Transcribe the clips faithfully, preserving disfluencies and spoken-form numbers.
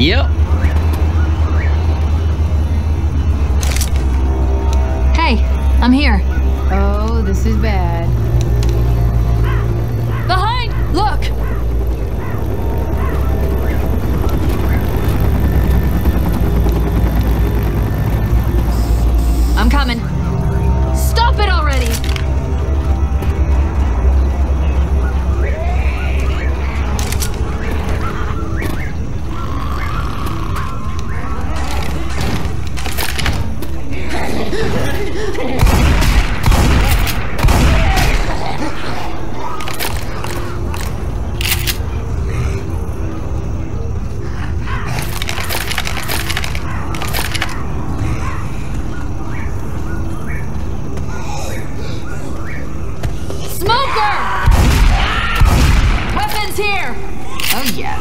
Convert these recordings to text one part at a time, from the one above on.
Yep. Hey, I'm here. Oh, this is bad. Behind! Look! I'm coming. Stop it already! Here! Oh yeah.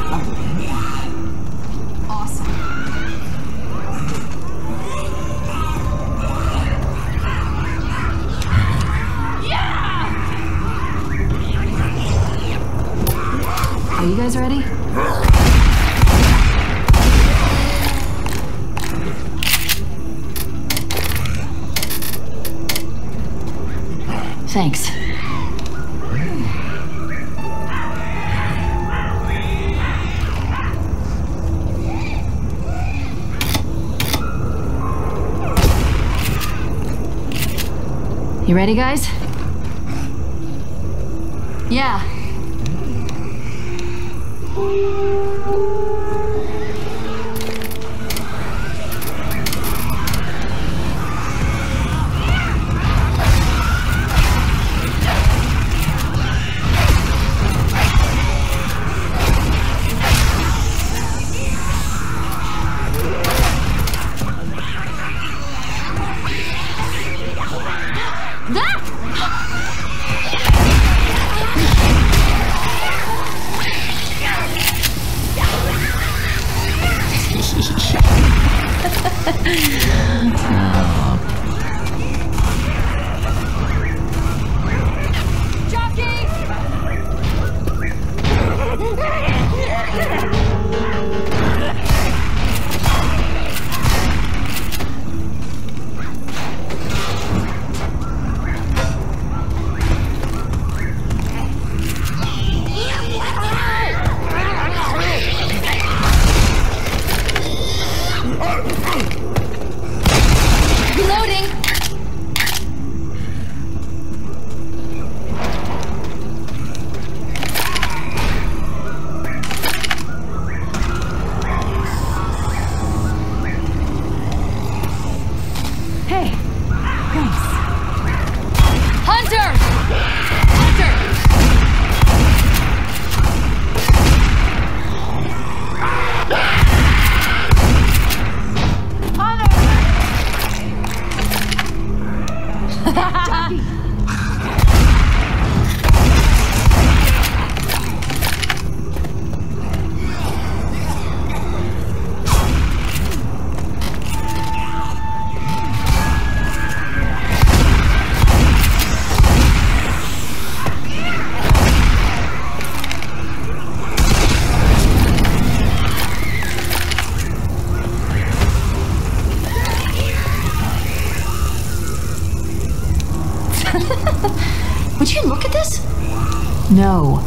Awesome. Yeah! Are you guys ready? Thanks. You ready, guys? Yeah. Would you look at this? No.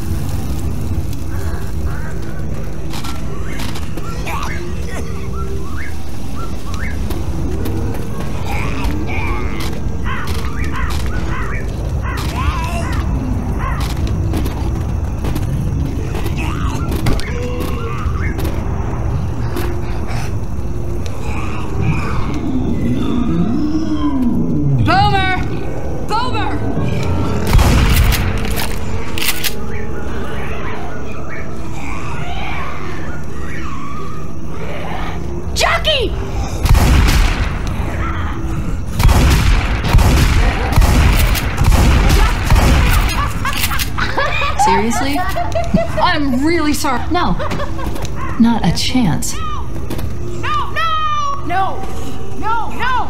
Seriously? I'm really sorry. No. Not a chance. No, no! No! No, no!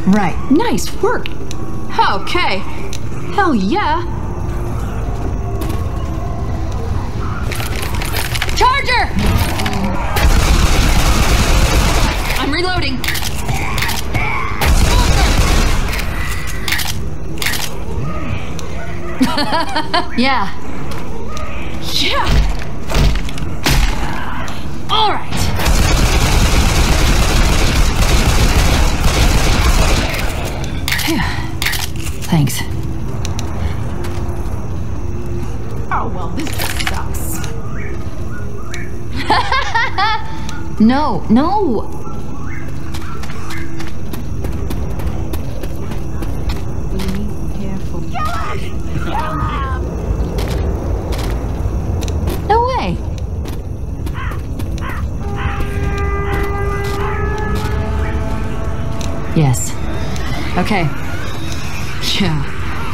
Right. Nice work. Okay. Hell yeah. Charger! I'm reloading. Yeah. Yeah. All right. Thanks. Oh, well, this just sucks. No, no. Be careful. No way. Yes. Okay. Yeah.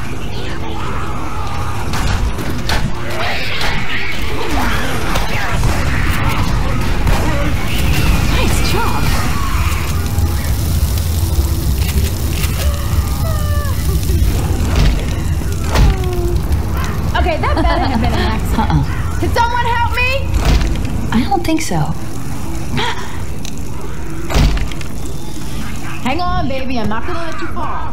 Nice job. Okay, that better have been an accident. Uh-uh. Can someone help me? I don't think so. Hang on, baby. I'm not gonna let you fall.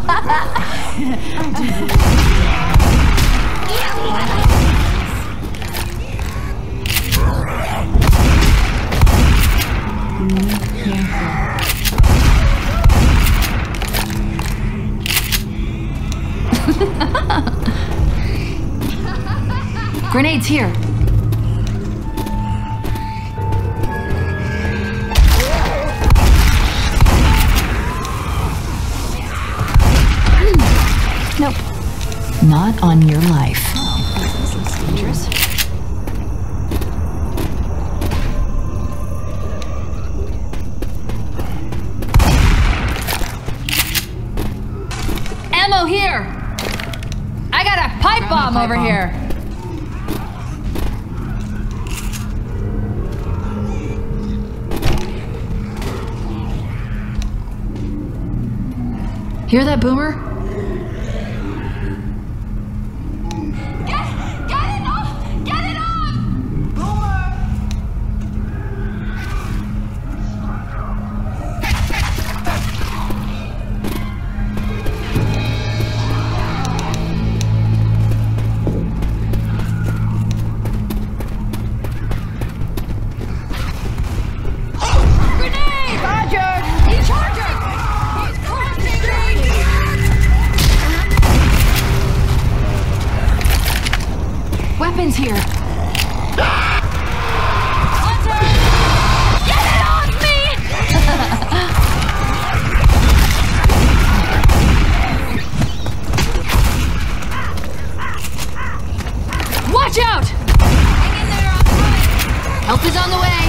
Grenades here. Nope. Not on your life. Oh, this looks dangerous. Ammo here! I got a pipe bomb over here! Hear that, Boomer? Weapons here. Hunter! Get it off me! Watch out! Hang in there, I'm coming. Help is on the way.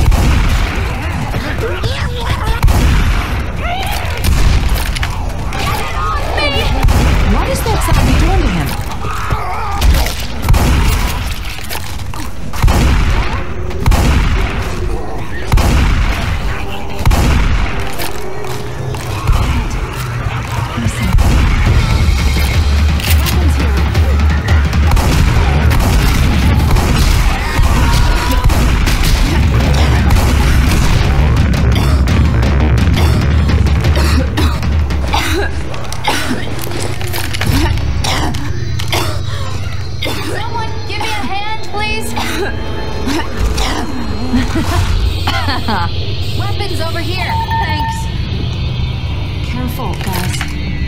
Get it off me! What is that zombie doing to him? Weapons over here. Thanks. Careful, guys.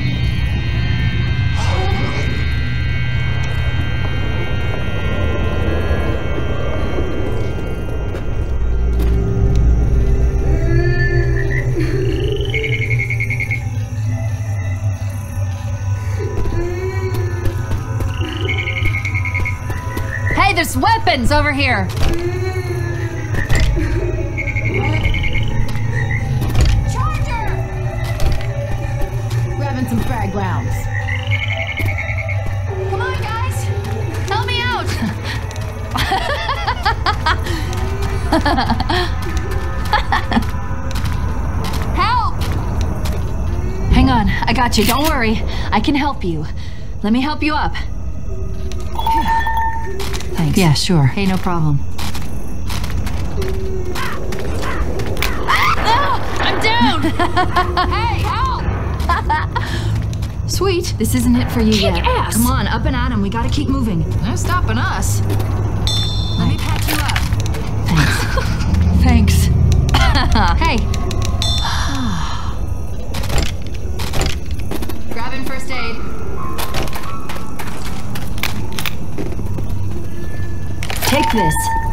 Hey, there's weapons over here. Some frag rounds. Come on, guys. Help me out. Help! Hang on. I got you. Don't worry. I can help you. Let me help you up. Thanks. Yeah, sure. Hey, no problem. Ah, I'm down! Hey, help! Sweet. This isn't it for you Kick yet. ass. Come on, up and at 'em. We gotta keep moving. They're stopping us. Let me patch you up. Thanks. Thanks. Hey. Grabbing first aid. Take this.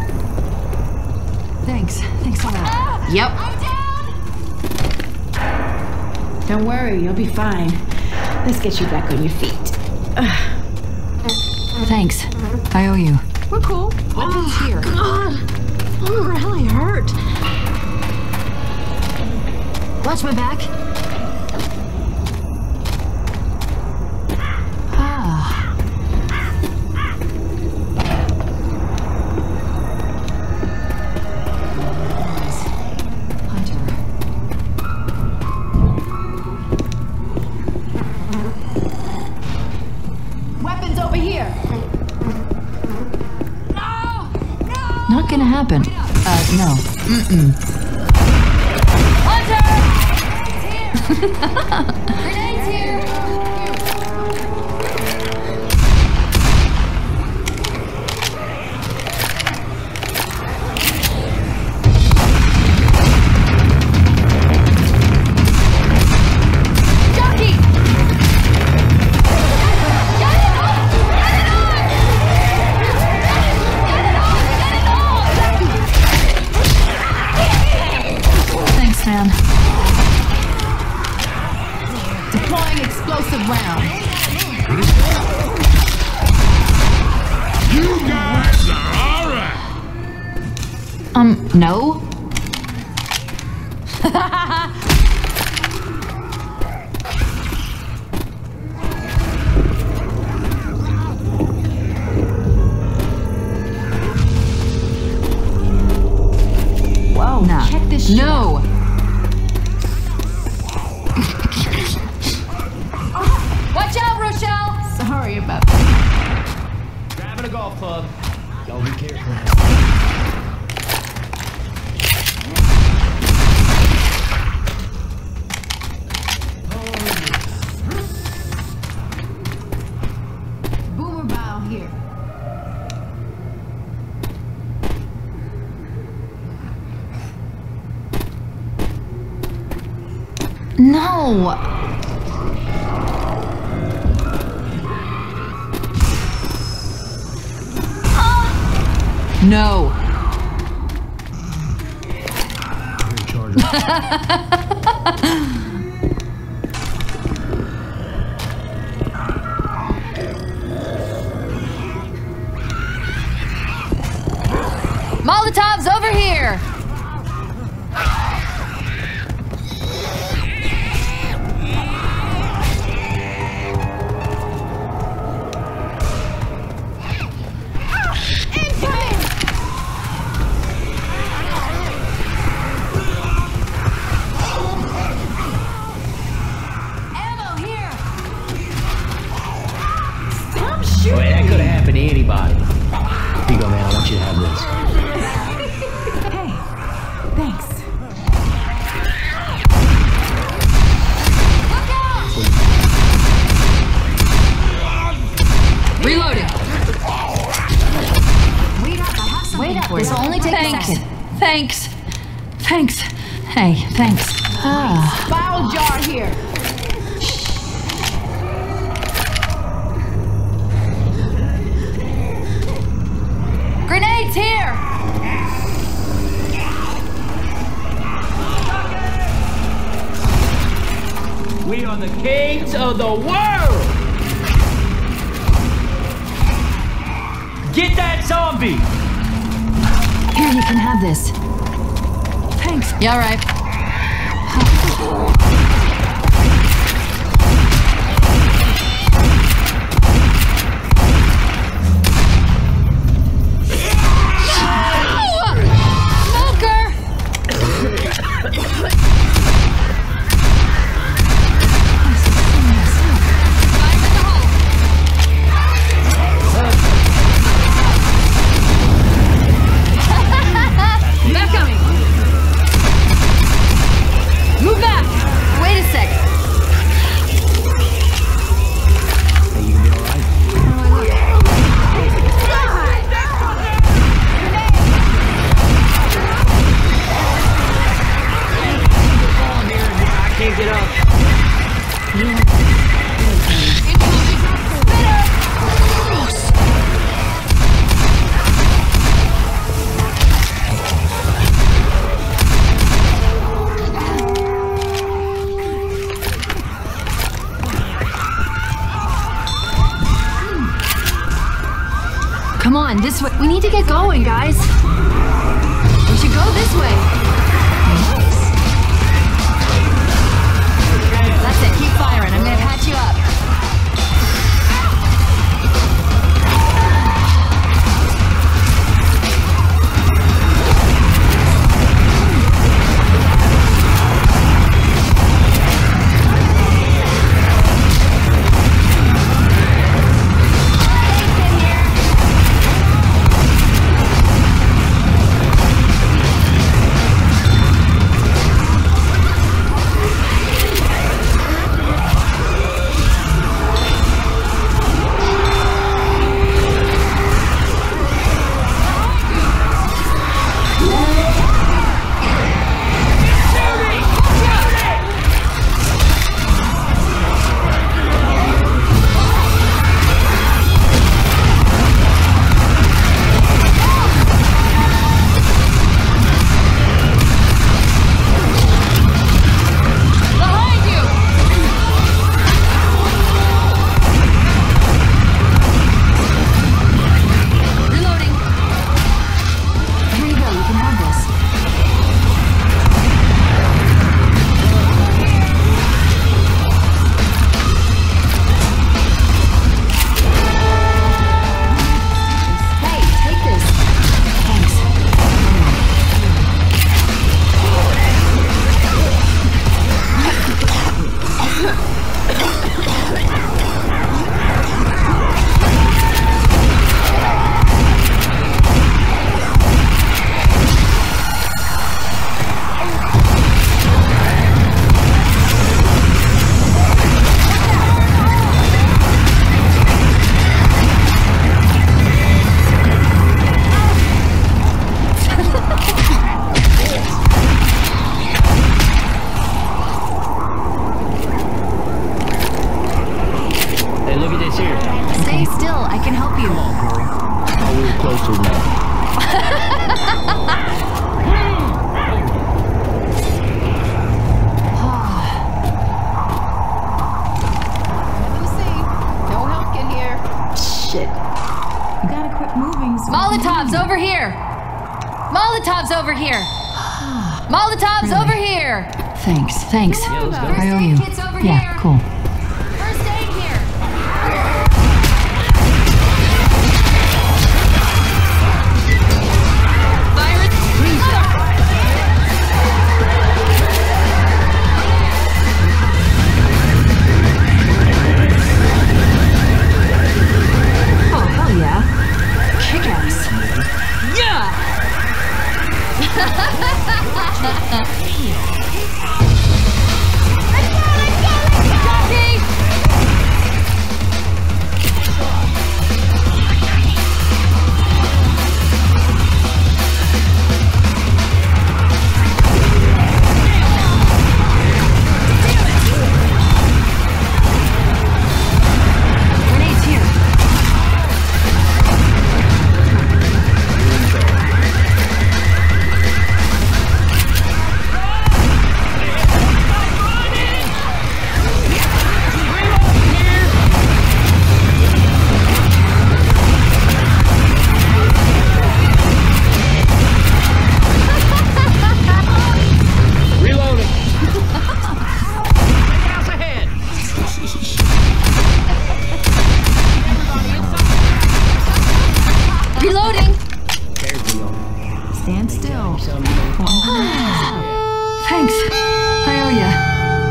Thanks. Thanks a lot. Ah, yep. I'm down. Don't worry, you'll be fine. Let's get you back on your feet. Ugh. Thanks. I owe you. We're cool. Weapons here. God, I'm really hurt. Watch my back. Ah. Hunter. Weapons over here. No! No! Not gonna happen. Uh, no. Mm-mm. Hunter! Grenades here! Jockey! Get it on! Get it on! Get it on! Get it on! Thanks, man. Deploying explosive round. You guys are alright. Um, no? Whoa, Nah. check this shit out. No! Watch out, Rochelle! Sorry about that. Grabbing a golf club. Y'all be careful. Boomer bow here. No! No. Molotov's over here. Boy, that could have happened to anybody. Here you go, man. I want you to have this. Hey, thanks. Reloading. Wait up, I have something Wait up. for This you. will only take Thanks. a second. Thanks. Thanks. Hey, thanks. Ah. Bile jar here. Grenades here. We are the kings of the world. Get that zombie. Here, you can have this. Thanks. Yeah, all right. Come on, this way. We need to get going, guys. We should go this way. That's it. Keep firing. I'm gonna patch you up. Molotovs over here! Molotovs over here! Molotovs Really? over here! Thanks, thanks. Yeah, let's go. I owe you. First aid kit's over Yeah, here. cool. First aid here! Virus! Oh, hell yeah. Kick ass. Yeah! Jockey! Grenades here. Reloading. Gas ahead. Reloading! There's reloading. Stand still. Some Thanks. I owe ya.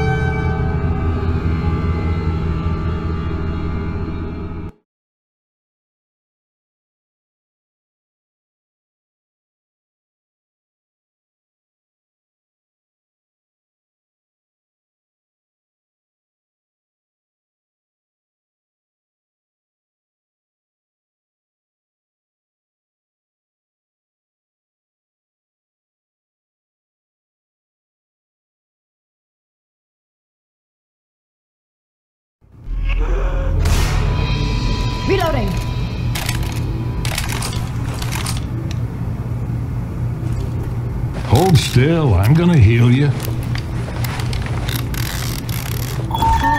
Reloading. Hold still, I'm gonna heal you.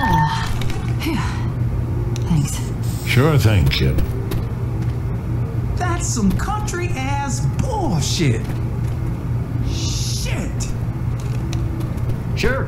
Thanks. Sure thing, kid. That's some country-ass bullshit. Shit. Sure.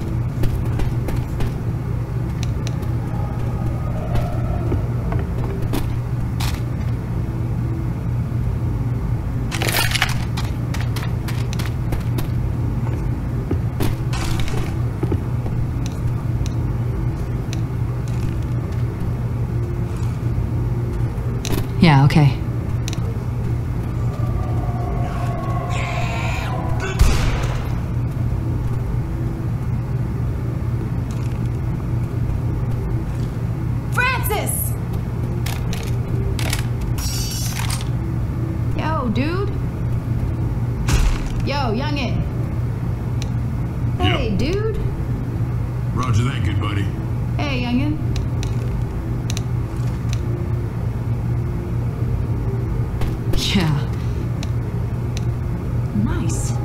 Yeah, okay. Francis! Yo, dude. Yo, youngin. Hey, Yep. dude. Roger that, good buddy. Hey, youngin. Yeah. Nice.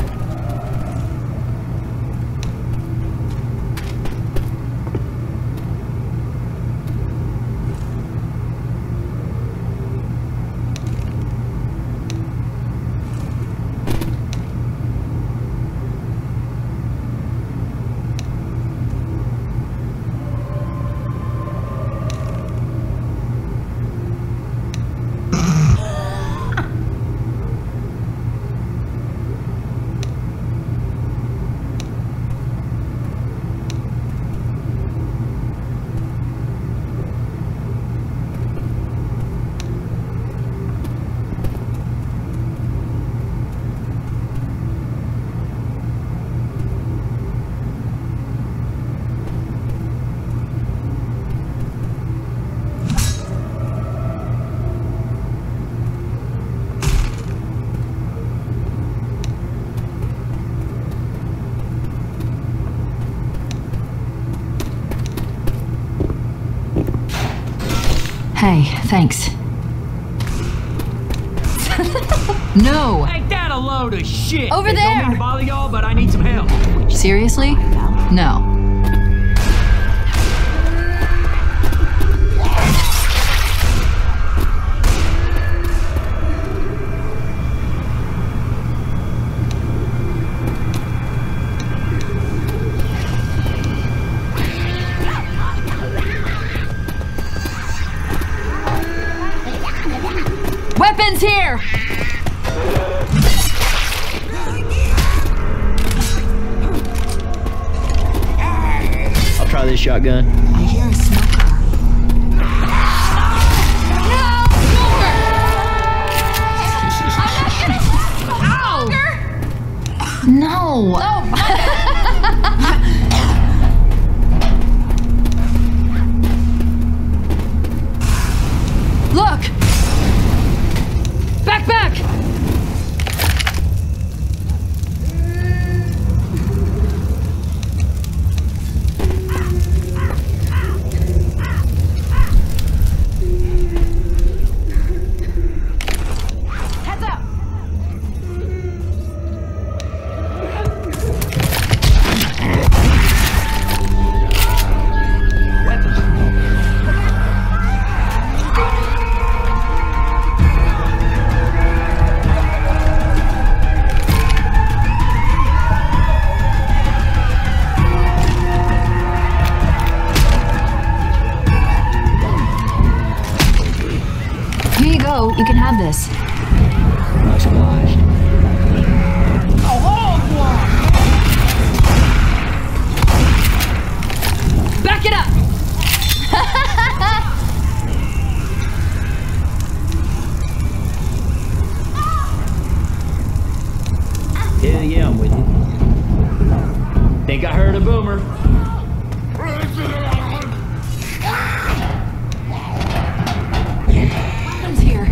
Hey, thanks. No! Ain't that a load of shit? Over They Don't mean there. to bother y'all, but I need some help. Seriously? No. Weapons here! I'll try this shotgun. I hear a smoker. No! Look! Back, back! Heads up! Here you go. You can have this. Much obliged. Back it up! Hell yeah, I'm with you. Think I heard a boomer. Weapons here.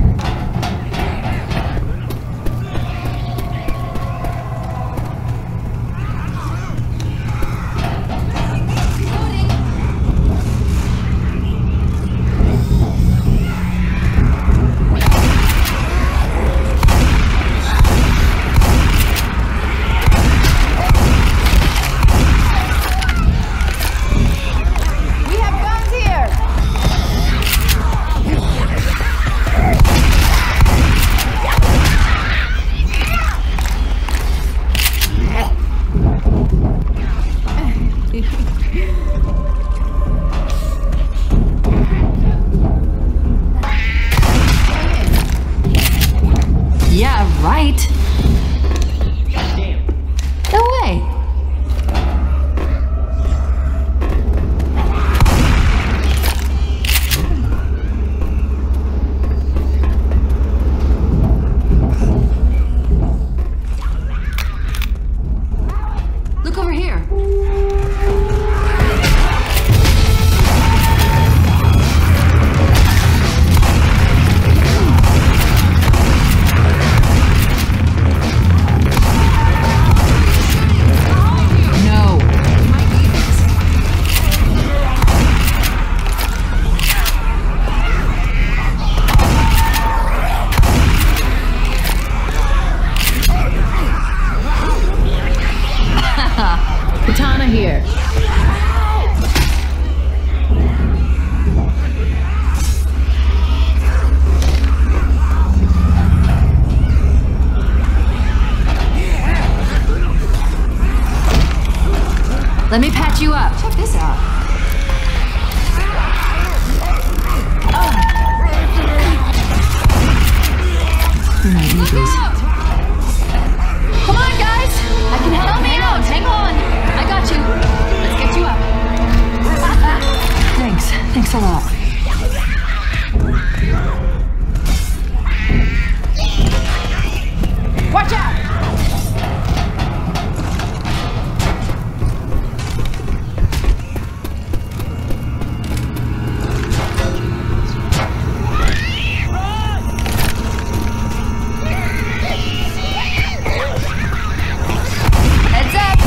right. Goddamn. No way. Look over here. Katana here. Let me patch you up. Check this out. You might need these. Come on, guys! I can help me out. Hang on. I got you. Let's get you up. Thanks. Thanks a lot. Watch out! Heads up!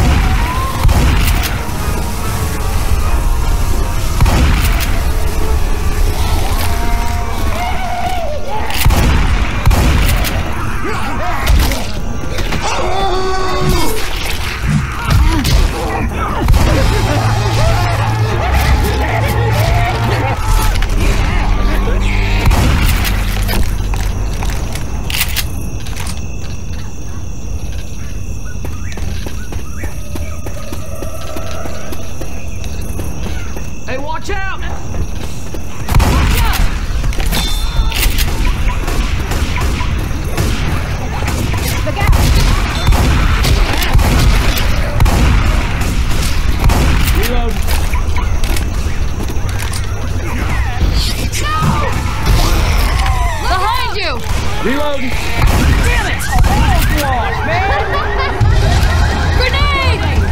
Hey, watch out! Reload. Behind you! Reload. Damn it! Oh, gosh, man! Grenade!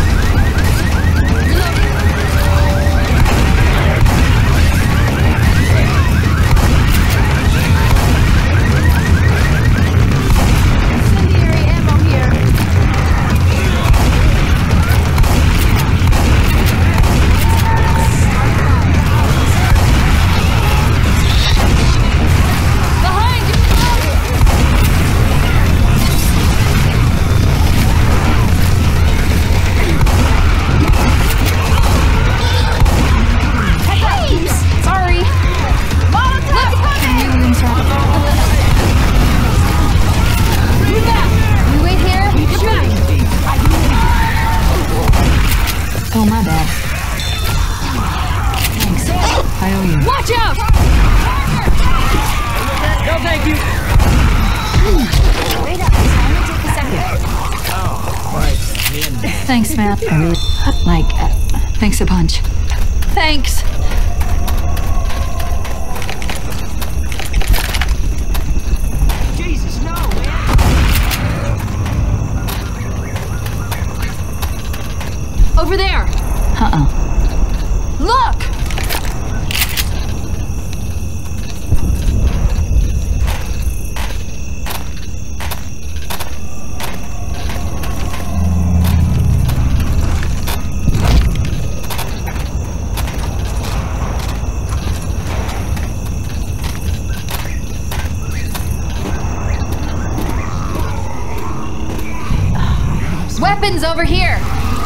Incendiary ammo here. Behind you! Hey! Sorry. Molotov! Move back! We wait here. Get back! Oh, my bad. Thanks. I owe you. Watch out! No, thank you. Wait up, it's only take a second. Thanks, Matt. I really like. Uh, thanks a bunch. Thanks. Jesus, no, man. Over there. Uh-uh. Look! Weapons over here.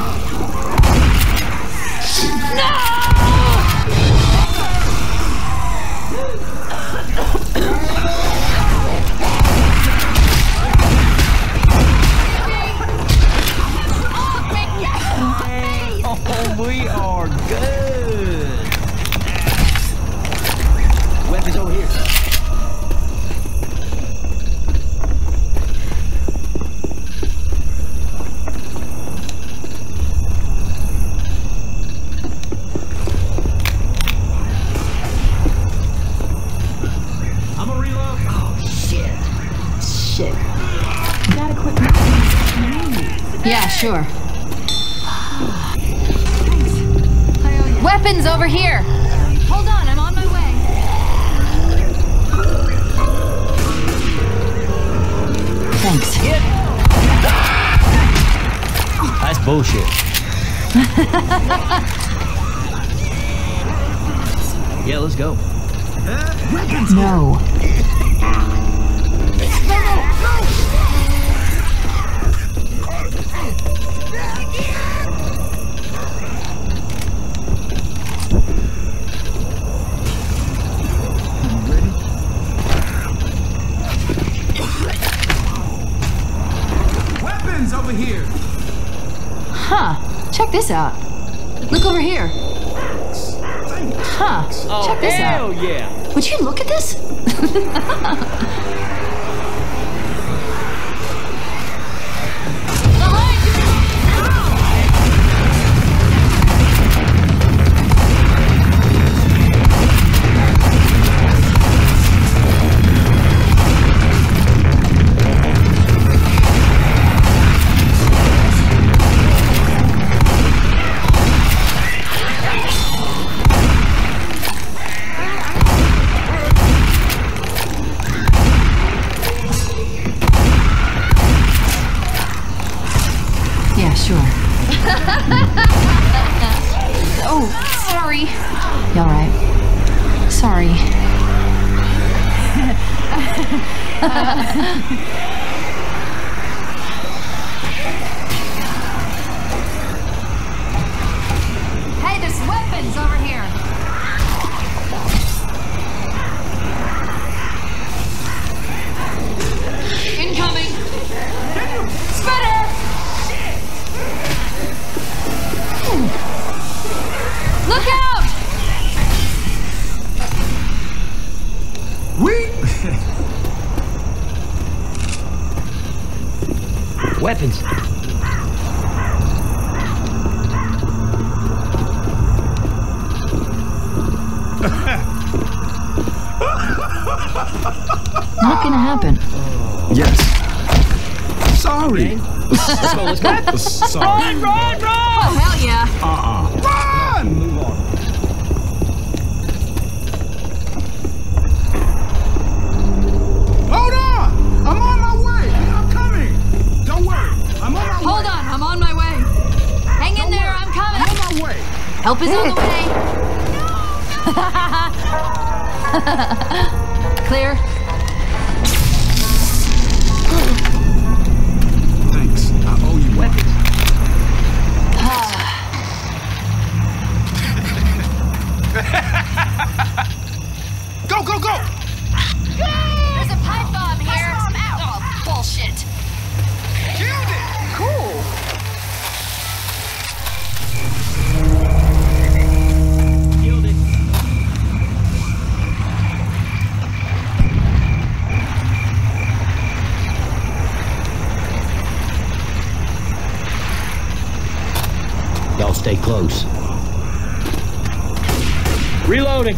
Oh, we are good. Weapons over here. shit. You gotta quit moving. Yeah, sure. Weapons over here! Hold on, I'm on my way. Thanks. Get. That's bullshit. Yeah, let's go. No. Weapons over here. Huh. Check this out. Look over here. Huh. Oh, Check this hell out. yeah. Would you look at this? Yeah, sure. Oh, sorry. You all right? Sorry. Hey, there's weapons over here. Incoming. Spitter! Look out! We. Weapons. Not gonna happen. Yes. Sorry. Let's go, let's go. Sorry. Run, run, run! Oh, hell yeah. Uh-uh. Run! Move on. Hold on! I'm on my way! I'm coming! Don't worry. I'm on my way. Hold on, I'm on my way. Hang in Don't there, worry. I'm coming. I'm on my way. Help is on the way. Clear. Thanks. I owe you Weapons. Go, go, go! There's a pipe bomb here. Oh, bullshit. Killed it! Cool. Killed it. Y'all stay close. Reloading.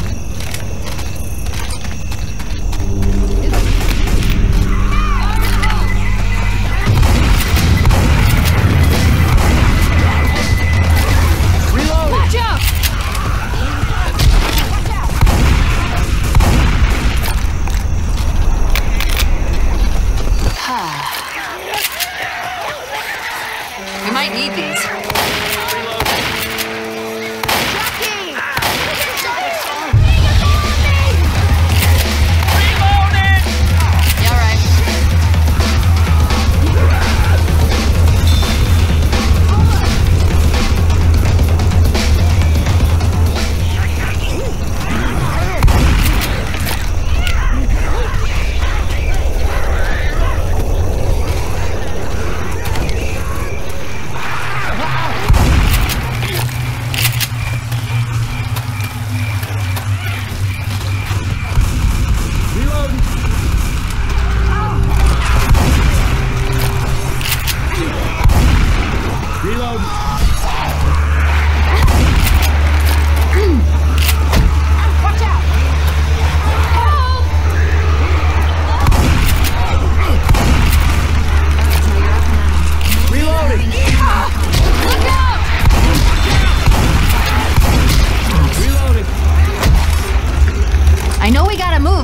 Watch out! We might need these.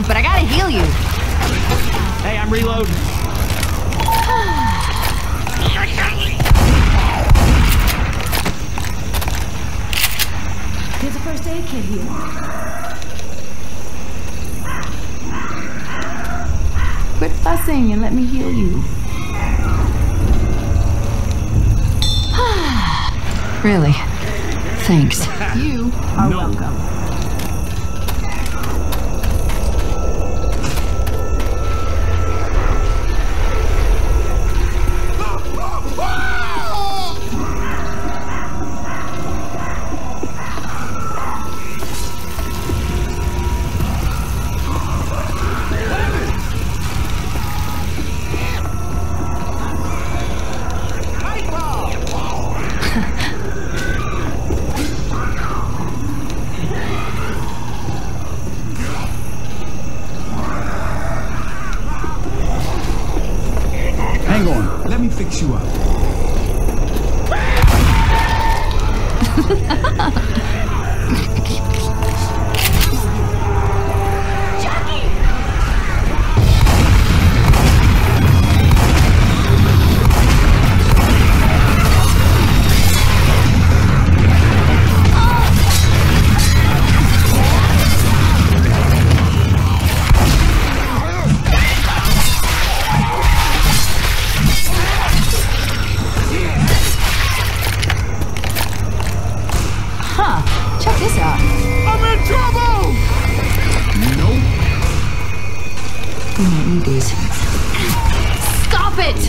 but I gotta heal you. Hey, I'm reloading. There's a first aid kit here. Quit fussing and let me heal you. Really? Thanks. You are No. welcome. Hang on. Let me fix you up. Check this out. I'm in trouble! Nope. We might need these. Stop it!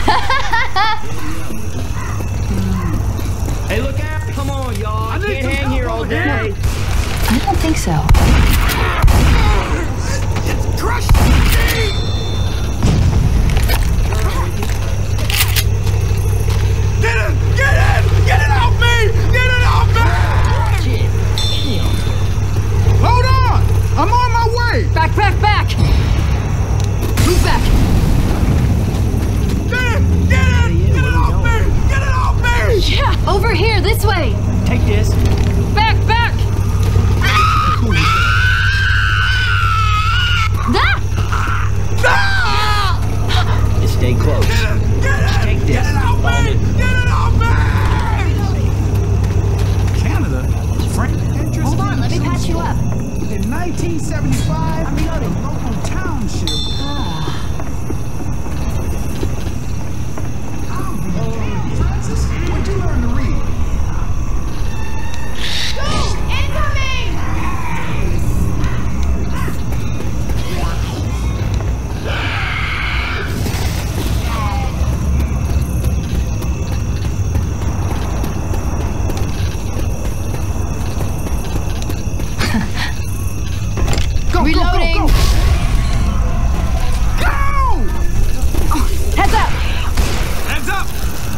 Hey, look out! Come on, y'all. I I need can't some hang help here all over day. here. I don't think so. It's crushed me! Get it! Get it! Get it off me! Get it off me! Hold on! I'm on my way! Back, back, back! Move back! Get it! Get it! Get it off me! Get it off me! Yeah! Over here, this way! Take this. Back, back! Ah! Just stay close. Get it! Just take this. Get it off Follow me! me. Get it off me! Canada? Frank interest Hold on, let me patch you up. In nineteen seventy-five, we had a local township. I'll be damned, Francis. Where'd you learn to read? Go, Reloading. Go, go, go. Go! Heads up! Heads up!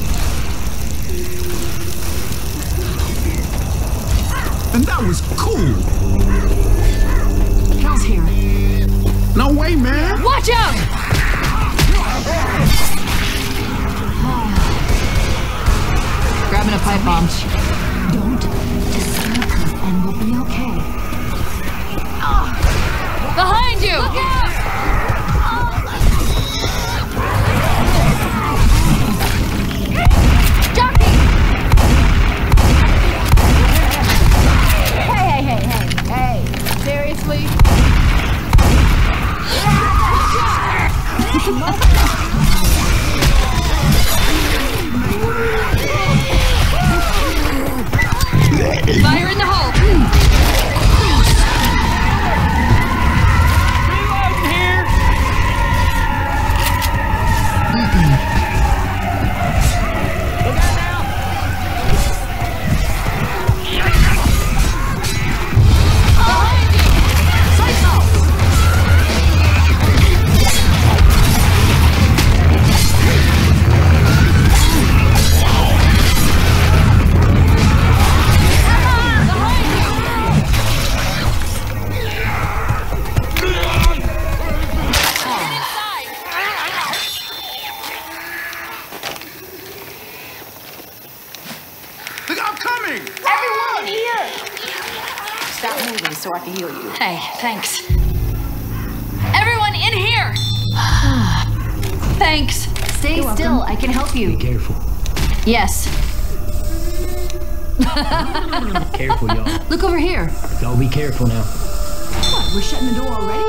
And that was cool. Hell's here. No way, man. Watch out! Grabbing a pipe bomb. Don't disturb her and we'll be okay. Behind you! Look out! Jockey! Hey, hey, hey, hey, hey. Seriously? Fire in the hole! Reloading here. Look out now. Behind you! Sights off! Look, I'm coming. Everyone here! Stop moving so I can heal you. Hey, thanks. I can help you. Be careful. Yes. Careful, y'all. Look over here. Y'all be careful now. What, we're shutting the door already?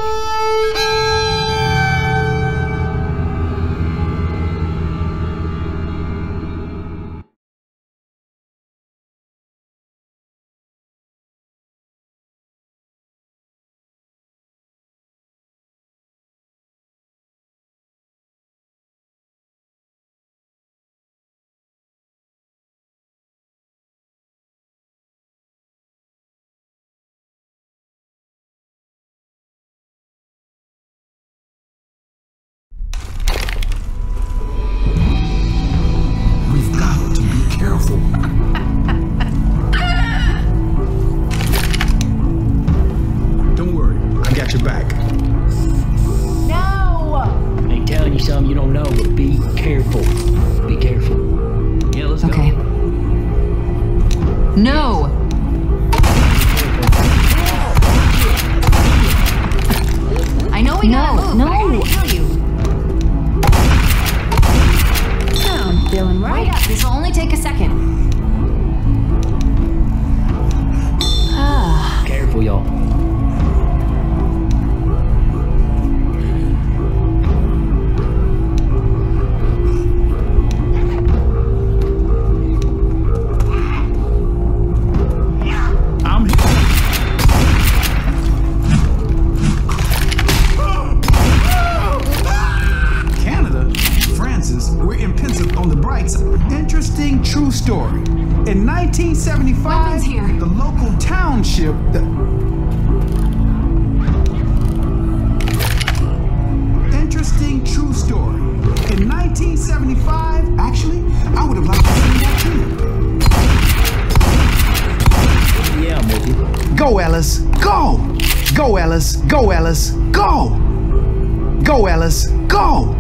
You don't know, but be careful. Be careful. Yeah, let's okay. go. No. I know we No, gotta move, no. but I gotta tell you. I'm feeling right. Wait up, this will only take a second. Ah. Careful, y'all. Interesting true story. In nineteen seventy-five, here. the local township. The Interesting true story. In nineteen seventy-five, actually, I would have liked to see that too. Yeah, I'm with you. Go, Ellis. Go. Go, Ellis. Go, Ellis. Go. Go, Ellis. Go.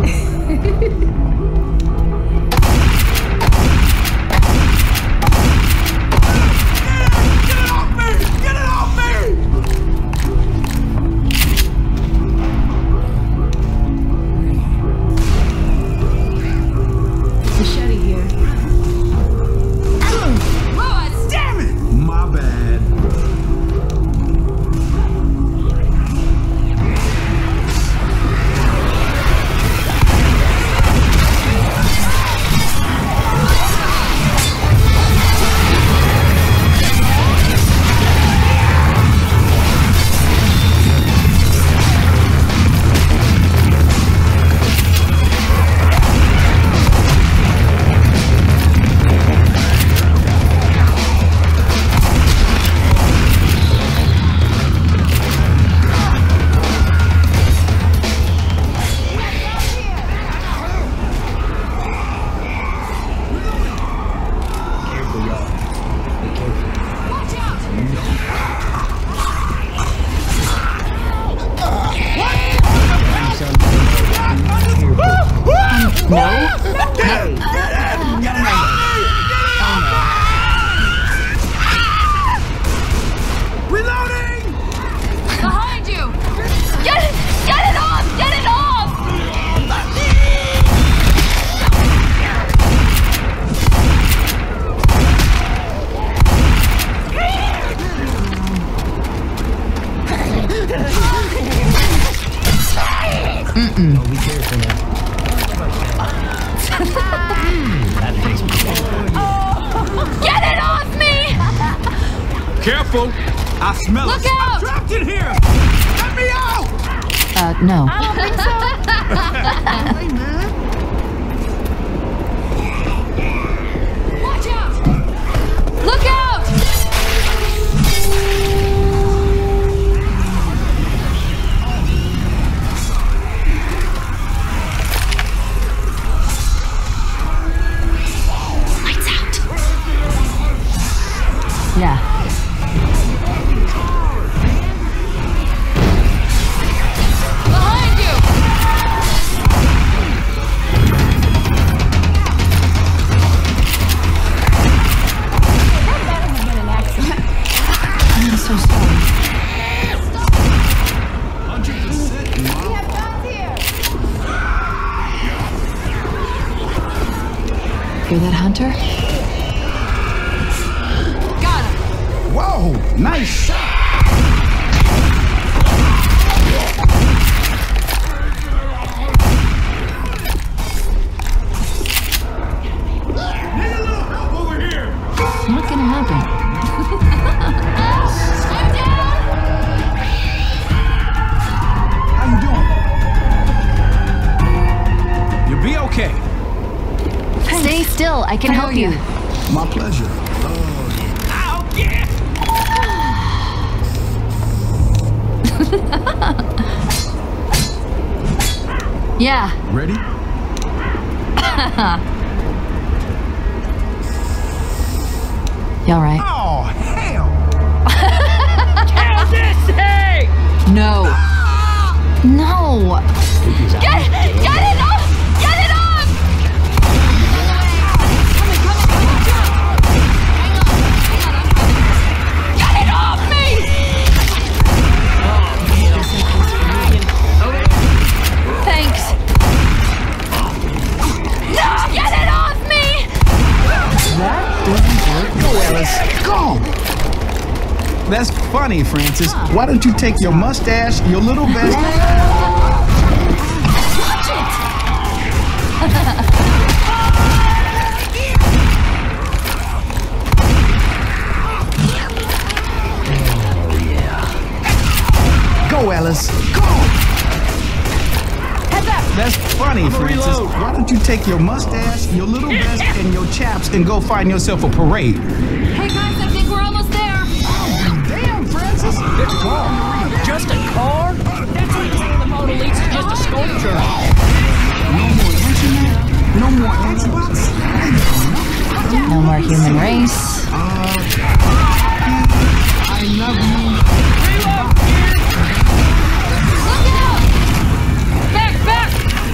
Mm-mm. No, be careful now. That makes me Get it off me! Careful! I smell Look it. out! I'm trapped in here! Let me out! Uh, no. I don't think so. Hey, man. Watch out! Look out! Lights out. Yeah. Behind you! Hear that, Hunter? Got him! Whoa, nice shot. Over here! Not gonna happen. I'm How you doing? You'll be okay. Stay still. I can help you. My pleasure. Oh, yeah! Yeah. Ready? You all right? Oh, hell! Count this thing! No. No. Get it! Get it off! Get it off! Coming, coming, coming, jump! Hang on, hang on, I'm coming. Get it off me! Thanks. No! Get it off me! Go, Ellis. Go! That's funny, Francis. Why don't you take your mustache, your little vest... Watch it! Go, Ellis. Go! That's funny, Francis. reload. Why don't you take your mustache, your little vest, and your chaps and go find yourself a parade? Hey guys, I think we're almost there. Damn, Francis! It's wrong. Just a car? That's what you say the Mona Lisa's just a sculpture. No more internet, no more Xbox. No more human race. I love you. Look out! Back, back!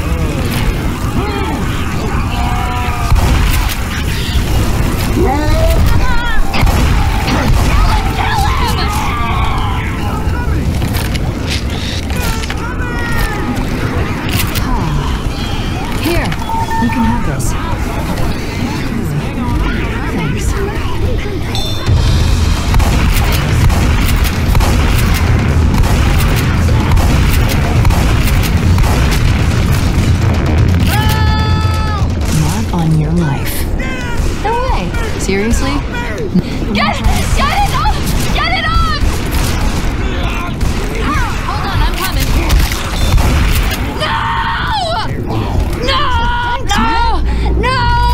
Here, you can have this. Thanks. Not on your life. No way. Seriously? Get it! Get it off! Get it off! Hold on, I'm coming. No! No! No!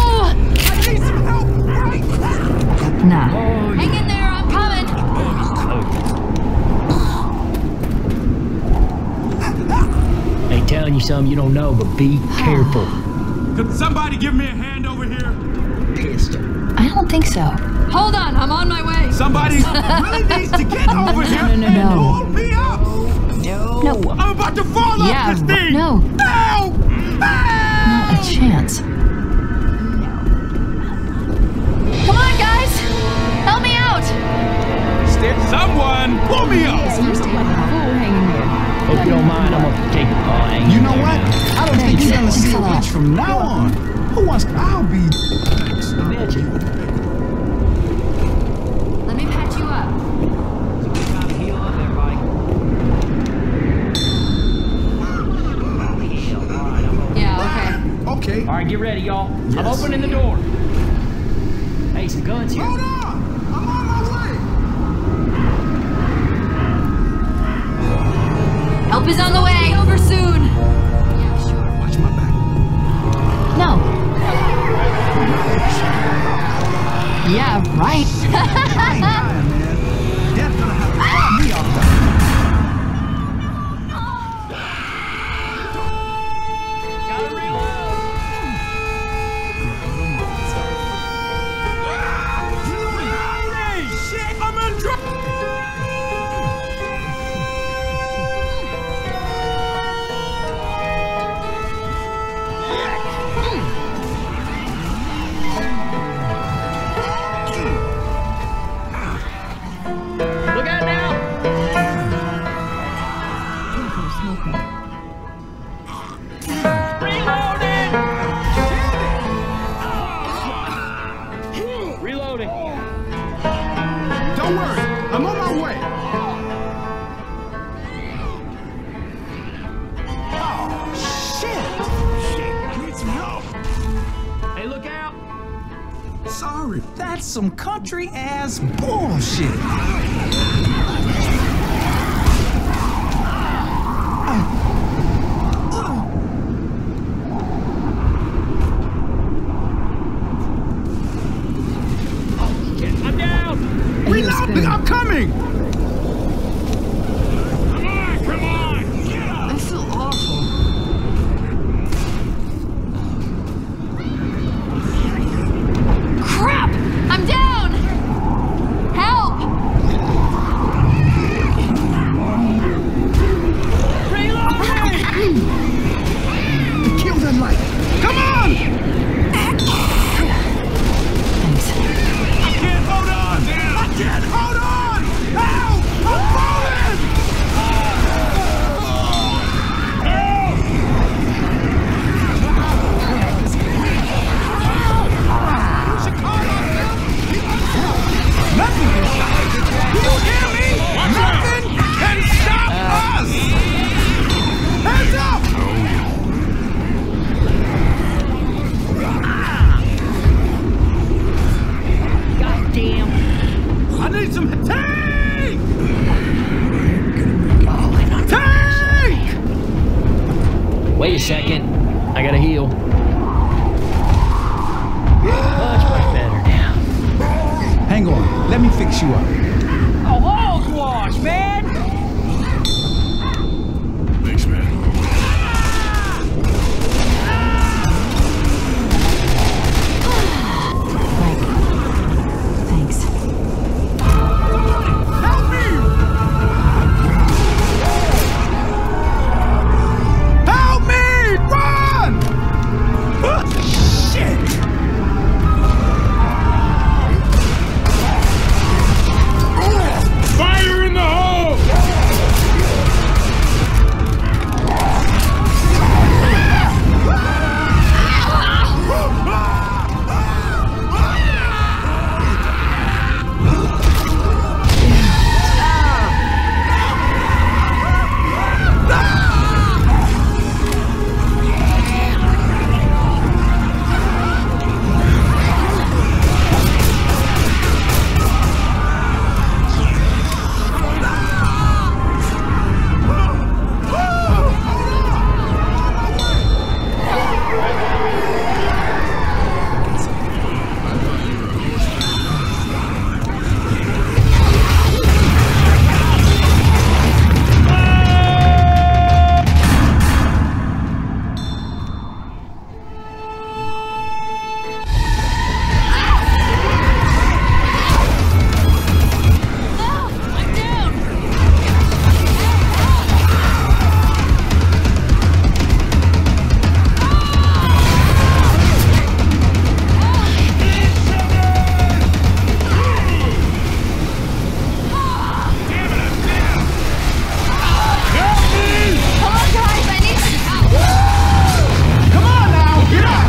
No! Nah. Hang in there, I'm coming. They telling you something you don't know, but be careful. Could somebody give me a hand over here? Pistol. I don't think so. Hold on, I'm on my way. Somebody really needs to get over here no, no, and no. hold me up! No. I'm about to fall Yeah, off this thing! no. Help! Not a chance. Come on, guys! Help me out! Someone pull me up! Hope you don't mind, I'm gonna take the car. You know what? I don't think you're gonna see a Thanks a lot. witch from now on. Who wants? I'll be. Let me patch you up. Yeah, okay. Okay. All right, get ready, y'all. I'm Yes. opening the door. Hey, some guns here. Hold on. I'm on my way. Help is on the way. Over soon. Yeah, sure. Watch my back. No. Yeah, right. I ain't dying, man. Dad's gonna have to find me out there. Gotta reload. Hey, shit! I'm in trouble! sorry. That's some country ass bullshit. I'm down! Reload! I'm coming! Come on, come on! Get up! I feel awful. Crap! I'm down! Help! Reloading! Kill them light! Come on! Thanks. I can't hold on! I can't hold on! Help! I'm falling! Help! Nothing can stop us! Do you hear me? Nothing can stop us! Hands up! Goddamn! I need some tank! Tank! Wait a second. I gotta heal. Much, much better now. Hang on, let me fix you up. Oh, hogwash, man! Thanks, man. Thanks. Help me! Help me! Run! Ah, shit! Fire in the hole! I'm down! Come on, guys, I need some help! Come on now, get up!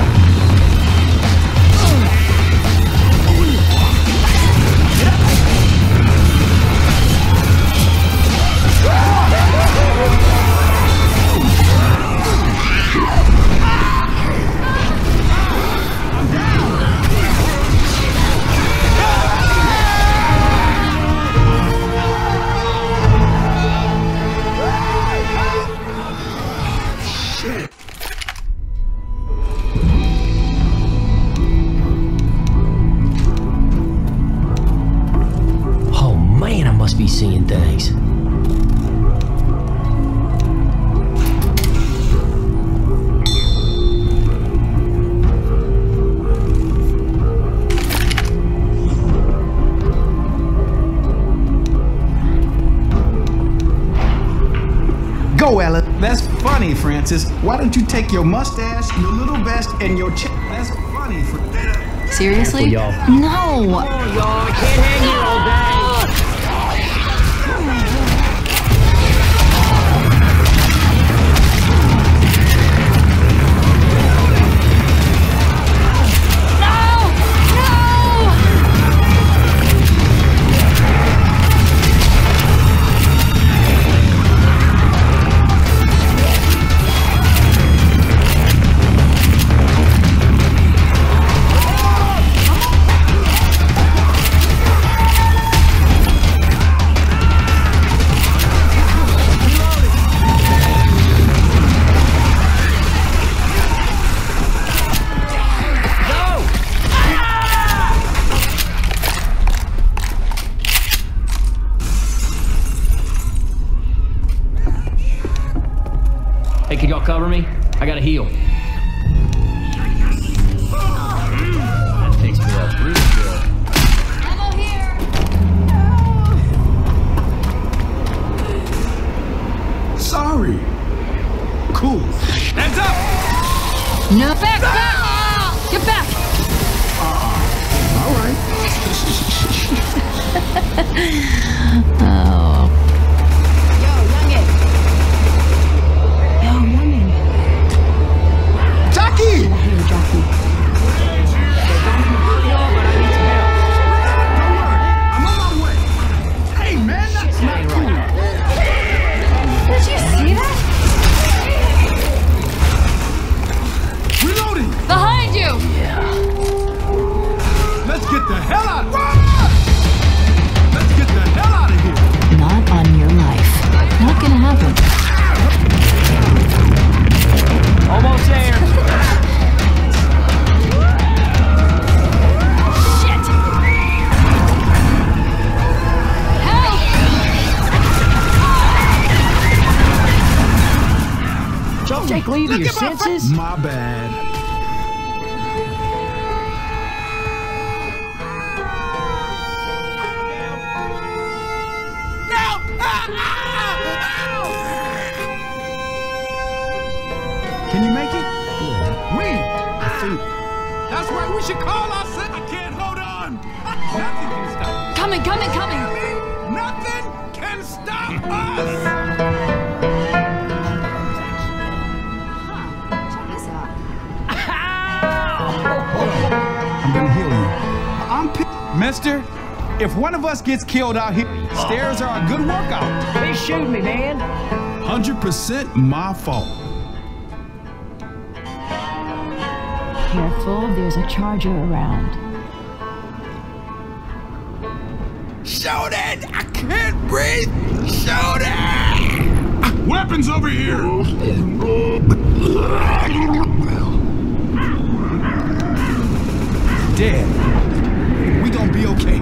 Oh man, I must be seeing things. Go, Ella. That's funny, Francis. Why don't you take your mustache, your little vest, and your check? That's funny, Francis. Seriously? Y'all. No! Y'all, I can't hang here all day. Hey, can y'all cover me? I gotta heal. That takes me up really good. Ammo here. Sorry. Cool. Hands up! No, back, back! Get back! All right. Oh. Yo, youngin. Yo, youngin. Jackie! Here, Jackie. I'm on my way. Hey, man, that's not cool. Did you see that? Reloading. Behind you! Let's get the hell out. Let's get the hell out of here. Not on your life. Not gonna happen. Almost there. Shit! Help! Don't take leave of your Look at my senses. My bad. Can you make it? Yeah. We. I think. That's right. We should call ourselves. I can't hold on! Nothing can stop us. Coming, coming, coming! Nothing can stop us! Check this out. I'm gonna heal you. I'm pi- Mister, if one of us gets killed out here, stairs are a good workout. They shoot me, man. one hundred percent my fault. Careful, there's a charger around. Shoot it! I can't breathe! Shoot it! Weapons over here! Dead. We gonna be okay.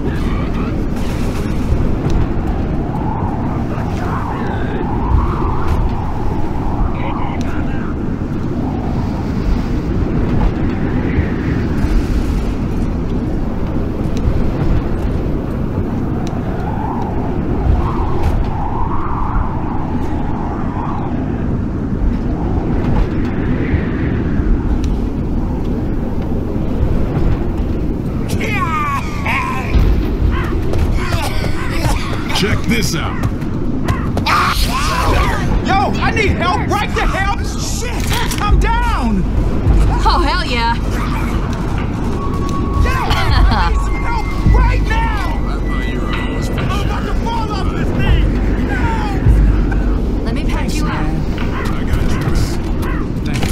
Check this out. Yo, I need help right the hell. Shit, I'm down. Oh, hell yeah. Yo, I need some help right now. I thought you were almost I'm about to fall off this thing. No. Let me patch you up. I got juice. Thanks.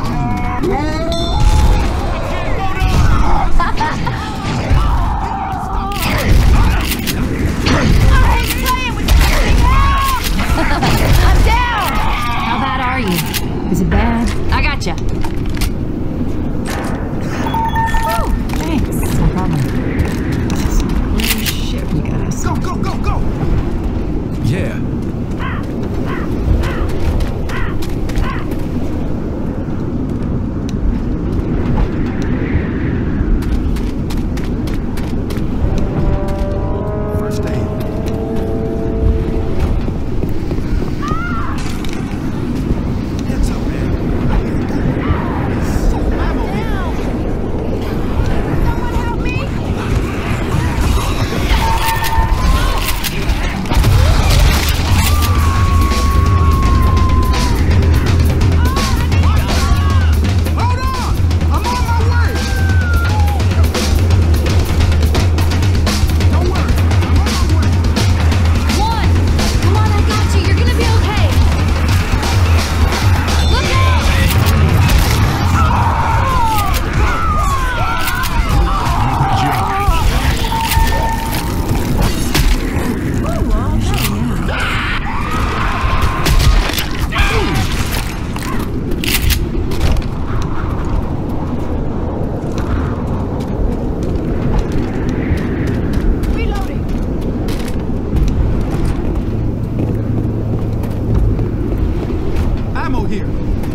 I'm down! How bad are you? Is it bad? I gotcha. Oh, thanks. No problem. here.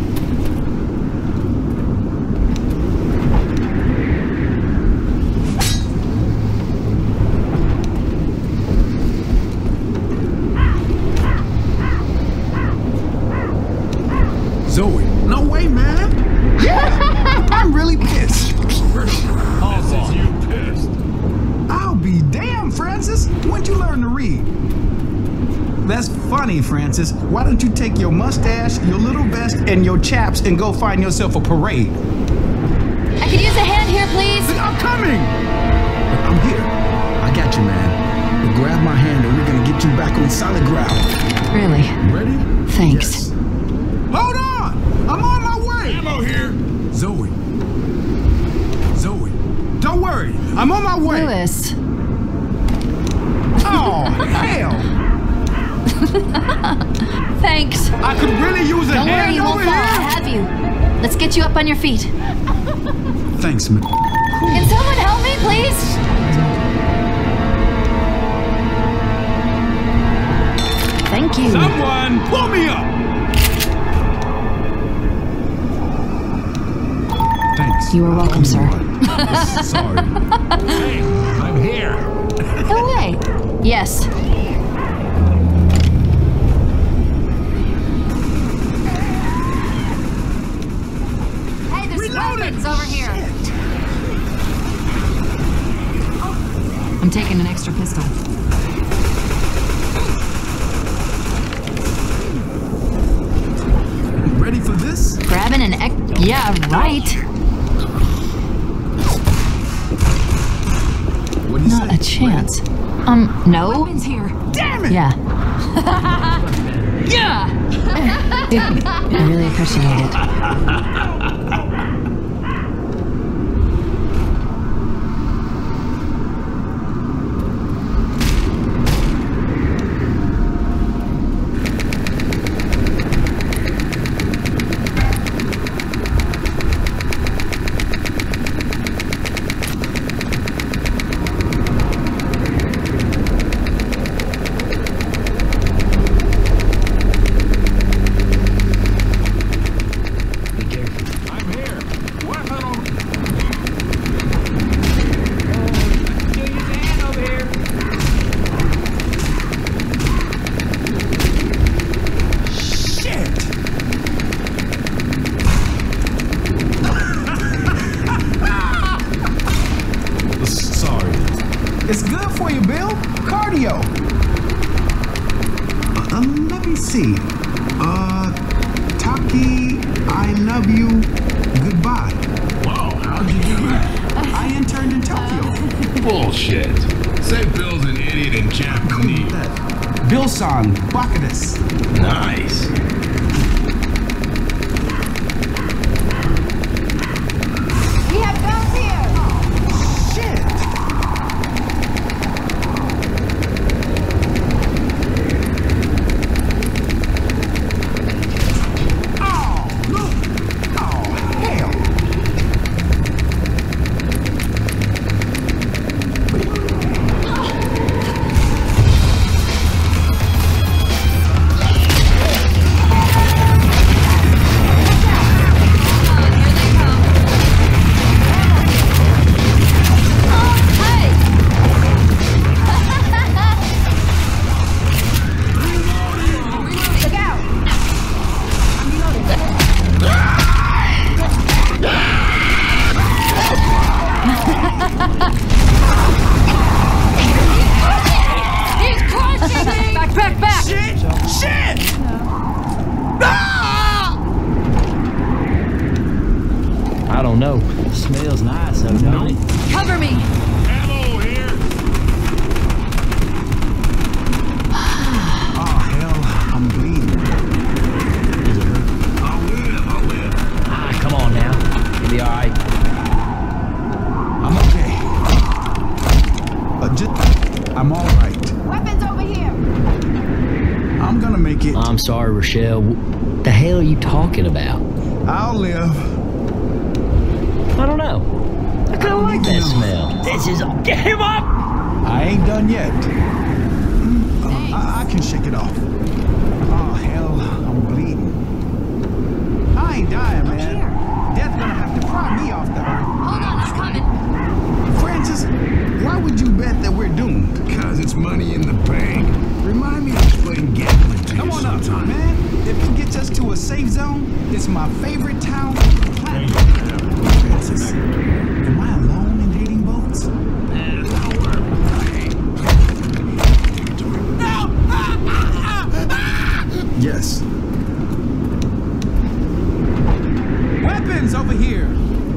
Zoe, no way, man. I'm really pissed. This is you pissed. I'll be damned, Francis. When'd you learn to read? That's funny, Francis. Why don't you take your mustache, your little vest, and your chaps and go find yourself a parade? I could use a hand here, please. I'm coming! I'm here. I got you, man. But grab my hand and we're gonna get you back on solid ground. Really? Ready? Thanks. Yes. Hold on! I'm on my way! Ammo here. Zoe. Zoe. Don't worry. I'm on my way. Lewis. Oh, hell! Thanks. I could really use a Don't worry, hand you won't over fall. I here. have you. Let's get you up on your feet. Thanks, man. Can someone help me, please? Thank you. Someone pull me up. Thanks. You are welcome, sir. Sorry. Hey, I'm here. No way. Yes. Hey, there's weapons over here. I'm taking an extra pistol. Ready for this? Grabbing an ex- Yeah, right. What do you Not say? a chance. Um, no? Weapons here. Damn it! Yeah. Yeah! I really appreciate it. I'm here. Weapon over. Use your hand over here. Shit! Sorry. It's good for you, Bill. Cardio. Uh, uh, let me see. Uh, Taki, I love you. Goodbye. Wow, how'd you do that? I interned in Tokyo. Bullshit. Say Bill's an idiot in Japanese. Bill-san, Bakadas. Nice. We have guns here. Shit! Oh, look! Oh, hell! Look out. He's crushing me! Back, back, back! Shit! Shit! Ah! I don't know. Smells nice, though, don't it? Cover me! Ammo here. Oh, hell, I'm bleeding. Does it hurt? I'll live. I'll live. Ah, come on now. You'll be all right. I'm okay. Uh, just, I'm all right. Weapons over here. I'm gonna make it. I'm sorry, Rochelle. What the hell are you talking about? I'll live. I don't know. I kind of like that smell. This is... Get him up! I ain't done yet. Mm, uh, I, I can shake it off. Oh, hell, I'm bleeding. zone is my favorite town. Francis, am I alone in hating boats? Yes. Weapons over here.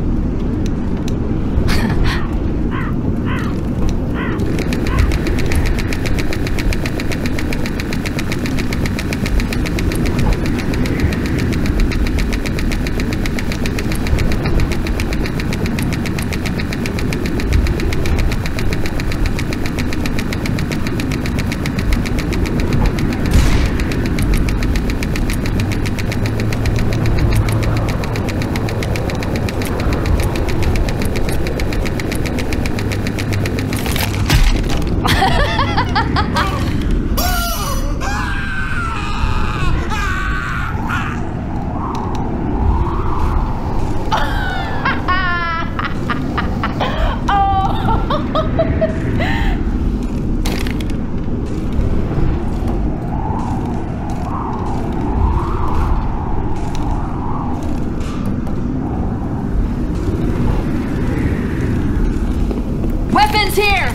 Weapons here!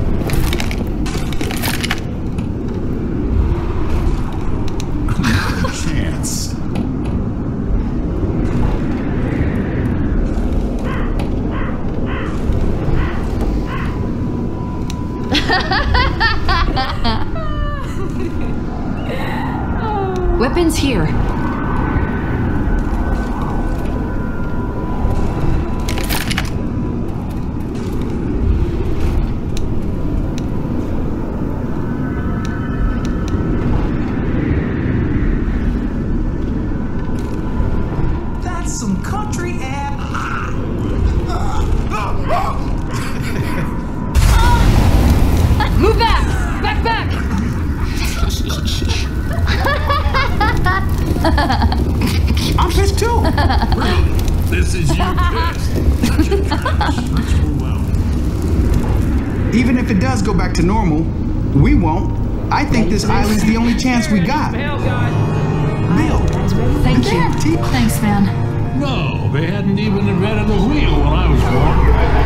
Not a chance. Weapons here. That's some country ass. Move back! Back, back! I'm pissed too. This is you pissed. Even if it does go back to normal, we won't. I think this island's the only chance we got. Hell, guys. Bill, Thank you. guarantee- Thanks, man. No, they hadn't even invented the wheel when I was born.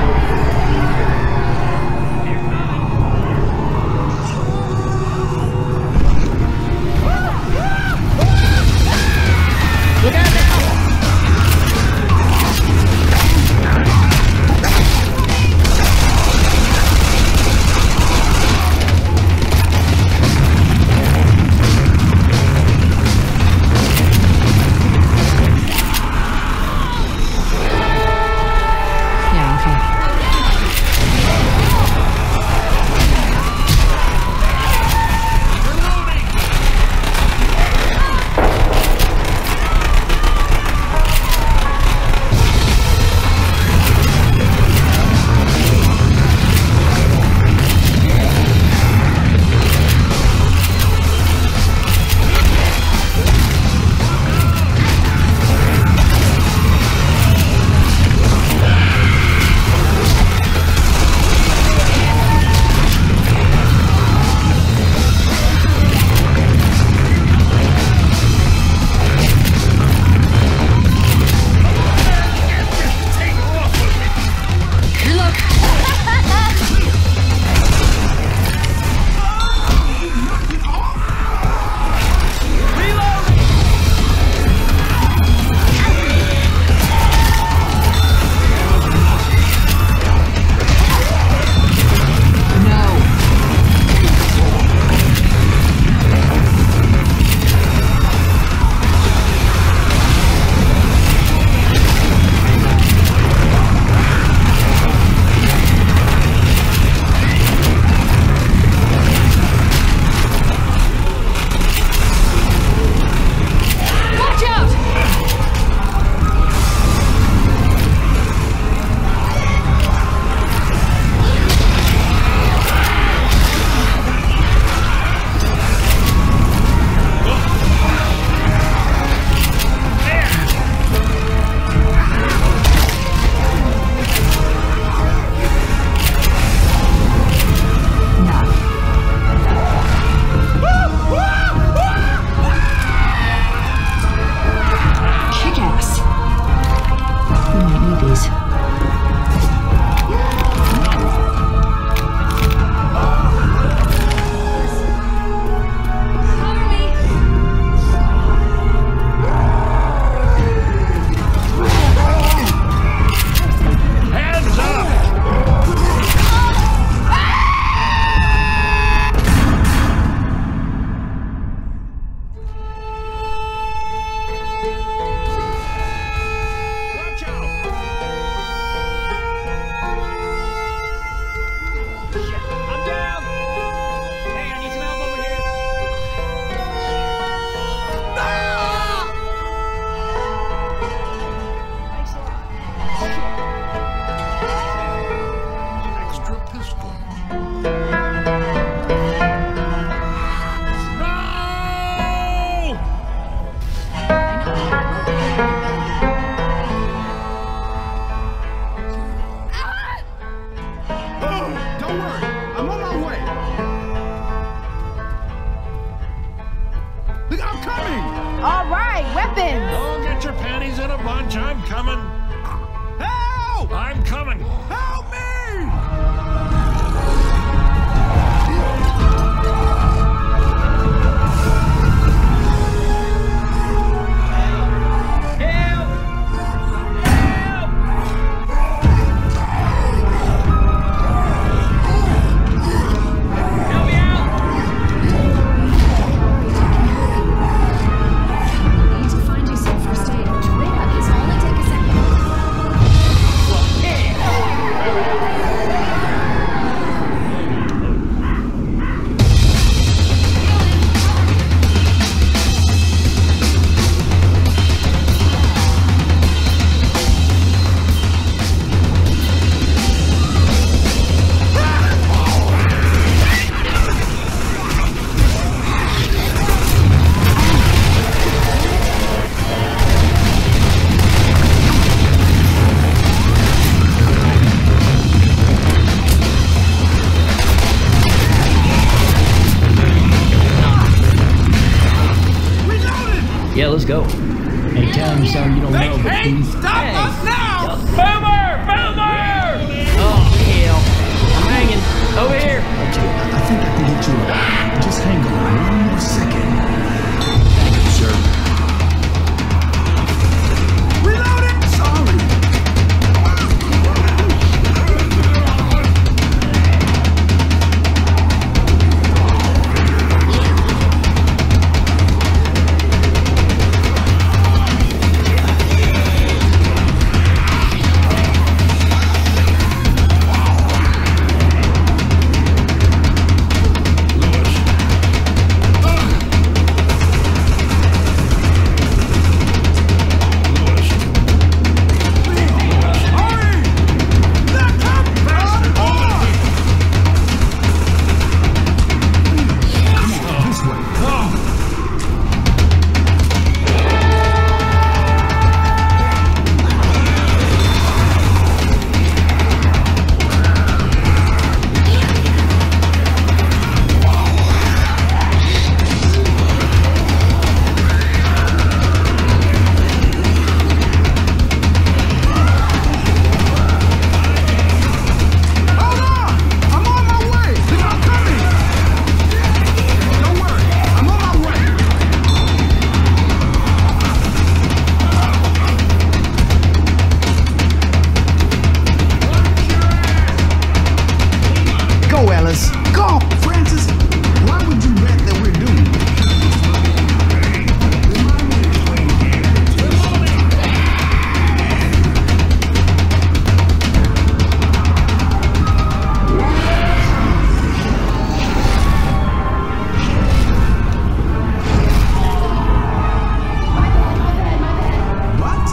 Look out now! Yeah, okay. happened? Don't get your panties in a bunch. I'm coming. Help! I'm coming. Help me! Yeah, let's go. Hey, tell him something you don't know, but Hey, please. stop Hey. us now! Boomer! Boomer! Oh, hell. I'm hanging. Over here. Okay, I, I think I can get you up. Just hang on one more second. Thank you, sir. Reload it! Sorry. Go, Francis. Why would you bet that we're doomed? What?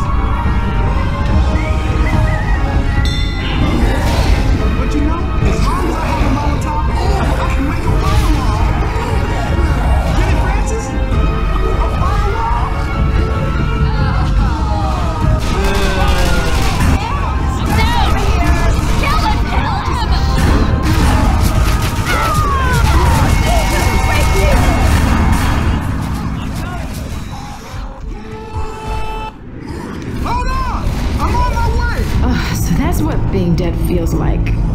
But you know, as long as I have a Molotov, I can make a firewall. Get it, Francis? A firewall? Hold on! I'm on my way! Ugh, so that's what being dead feels like.